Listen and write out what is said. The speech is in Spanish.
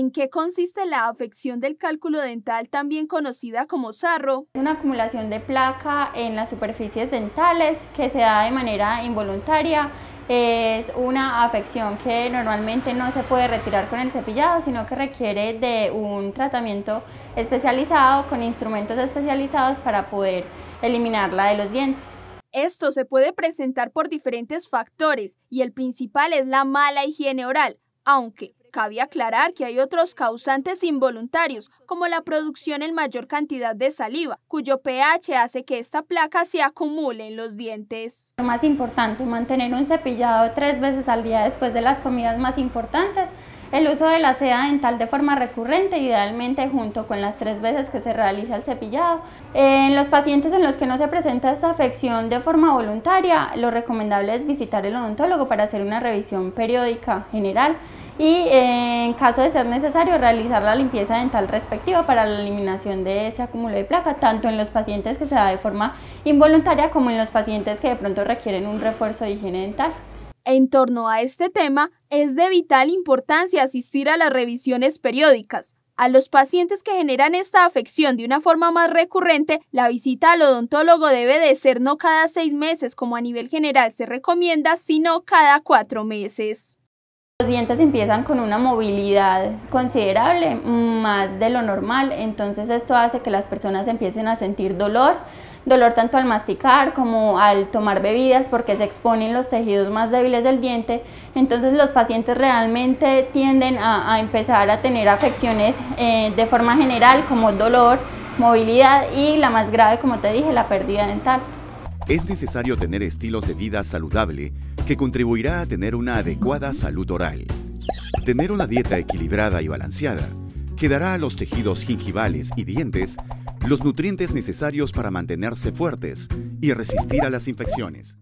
¿En qué consiste la afección del cálculo dental, también conocida como sarro? Es una acumulación de placa en las superficies dentales que se da de manera involuntaria. Es una afección que normalmente no se puede retirar con el cepillado, sino que requiere de un tratamiento especializado con instrumentos especializados para poder eliminarla de los dientes. Esto se puede presentar por diferentes factores y el principal es la mala higiene oral, aunque cabe aclarar que hay otros causantes involuntarios, como la producción en mayor cantidad de saliva, cuyo pH hace que esta placa se acumule en los dientes. Lo más importante, mantener un cepillado 3 veces al día después de las comidas más importantes. El uso de la seda dental de forma recurrente, idealmente junto con las 3 veces que se realiza el cepillado. En los pacientes en los que no se presenta esta afección de forma voluntaria, lo recomendable es visitar el odontólogo para hacer una revisión periódica general y en caso de ser necesario realizar la limpieza dental respectiva para la eliminación de ese acúmulo de placa, tanto en los pacientes que se da de forma involuntaria como en los pacientes que de pronto requieren un refuerzo de higiene dental. En torno a este tema, es de vital importancia asistir a las revisiones periódicas. A los pacientes que generan esta afección de una forma más recurrente, la visita al odontólogo debe de ser no cada 6 meses, como a nivel general se recomienda, sino cada 4 meses. Los dientes empiezan con una movilidad considerable, más de lo normal, entonces esto hace que las personas empiecen a sentir dolor tanto al masticar como al tomar bebidas porque se exponen los tejidos más débiles del diente. Entonces los pacientes realmente tienden a empezar a tener afecciones de forma general como dolor, movilidad y la más grave, como te dije, la pérdida dental. Es necesario tener estilos de vida saludable que contribuirá a tener una adecuada salud oral. Tener una dieta equilibrada y balanceada que dará a los tejidos gingivales y dientes los nutrientes necesarios para mantenerse fuertes y resistir a las infecciones.